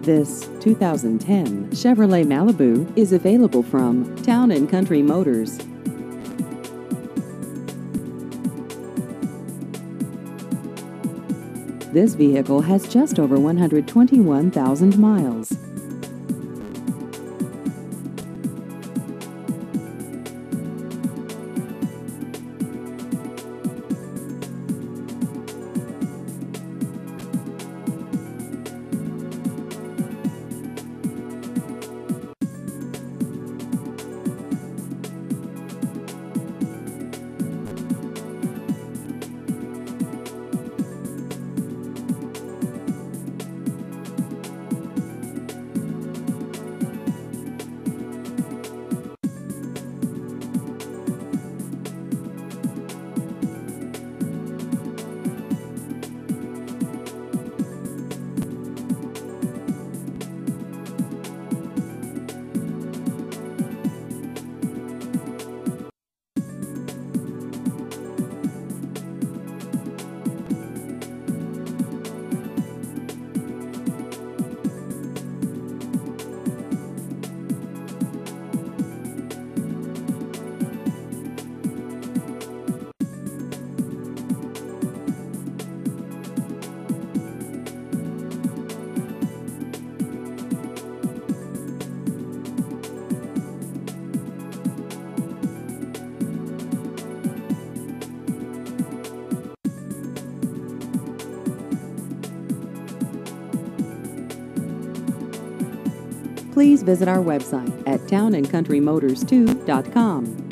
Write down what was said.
This 2010 Chevrolet Malibu is available from Town & Country Motors. This vehicle has just over 121,000 miles. Please visit our website at townandcountrymotors2.com.